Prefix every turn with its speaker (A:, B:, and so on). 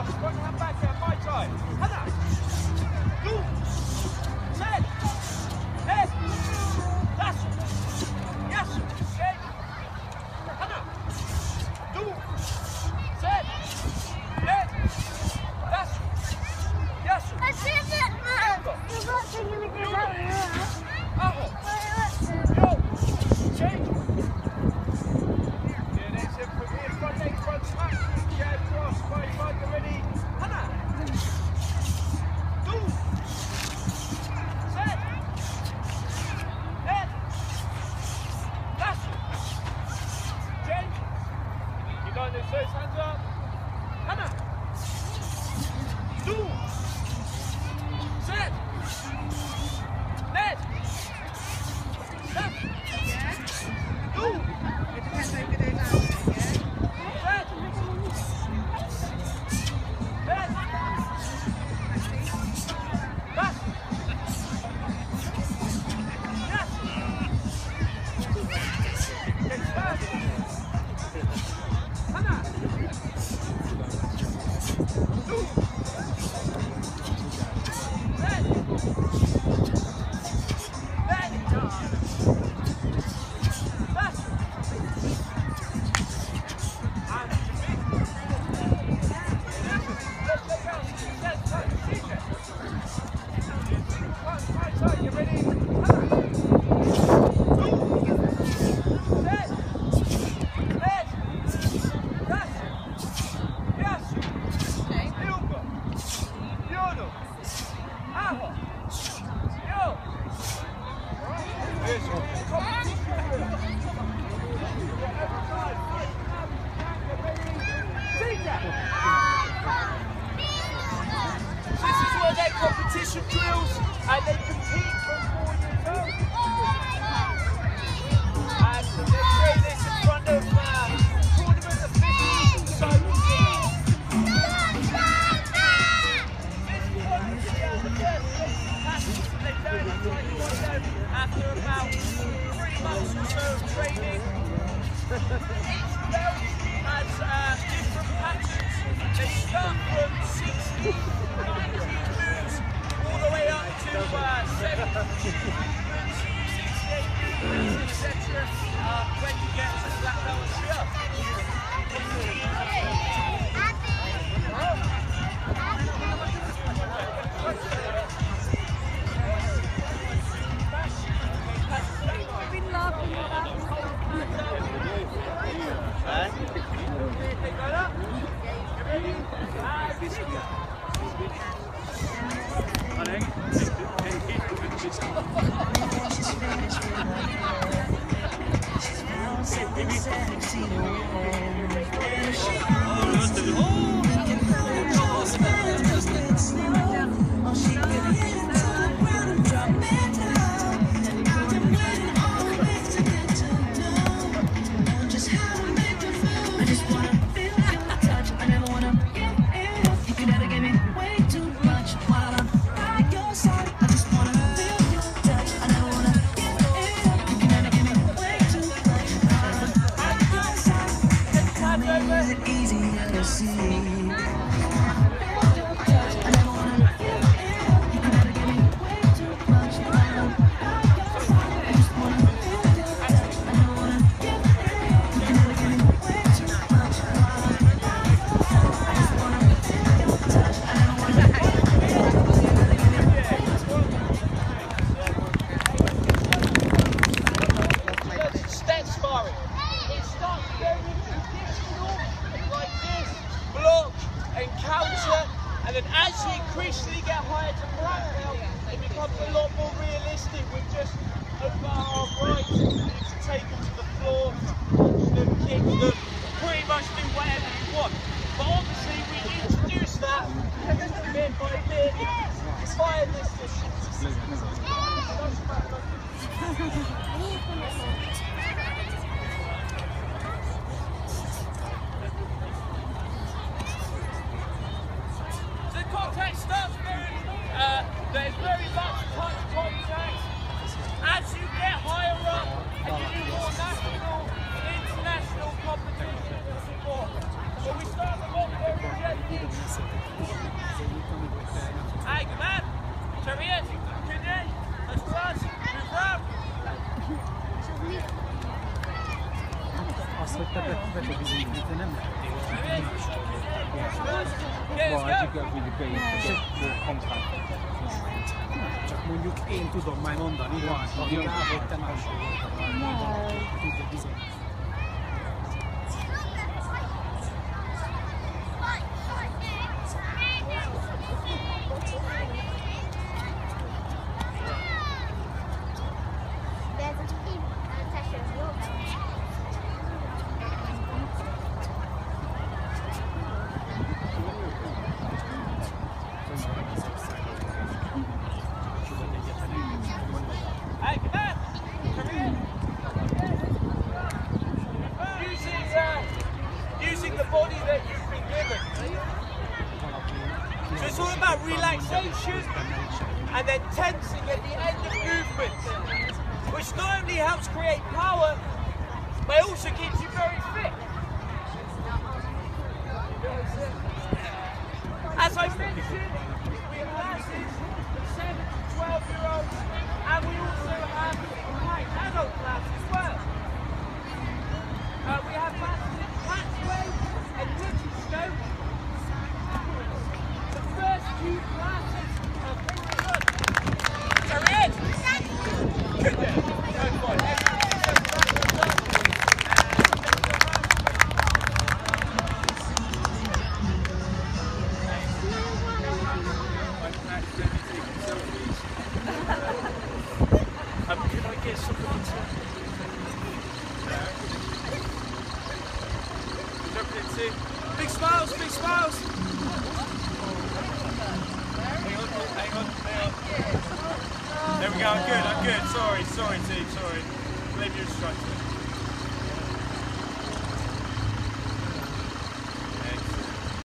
A: cross, front hand back hand, my time. Hana. Du. Set. Head. Das. Yes. Set. Hana. Du. Set. Head. Das. Yes.
B: I see that now. You're not taking me to that room.
A: Aho. Yo. Change. Yeah, that's it from here. Front leg, front smack. Jab, cross, right, ready. Hana. Du. Set. Head. Das. Change. You got this, hands up. Hana. Du. Set. Head. Das. Du. Set. Head. Das. Yes. Get started. Hana. Du. Set. Head. Das. You ready? This is where their competition drills and they compete from 4 years old. And they train this in front of tournament officials. So this is they learn it like you want them after about 3 months or so of training. Each belt has different patterns. They start from 60, 90 moves all the way up to 70 movements, 68 movements, etc. When you get to black belt stuff. And then as you increasingly get higher to black belt, it becomes a lot more realistic with just over half right. You can take them to the floor, punch them, kick them, pretty much do whatever you want. But obviously we introduce that bit by bit via this distance. Contact starts there's very much touch contact. As you get higher up and you do more national and international competitions and support. So we start them off very gently.
C: get really big, get more compact.
D: Csak mondjuk én tudom már mondani, hogy te más tudja bizony.
A: Using the body that you've been given. So it's all about relaxation and then tensing at the end of movements, which not only helps create power, but it also keeps you very fit. As I mentioned, we have classes for 7 to 12-year-olds, and we also have adult class as well. We have classes in Patchway and Stone. The first 2 classes are fully done. Carry in! Good there. Go on. Can I get something to... Big smiles, big smiles. Hang on. There we go, I'm good. Sorry, team, sorry. Blame your instructor.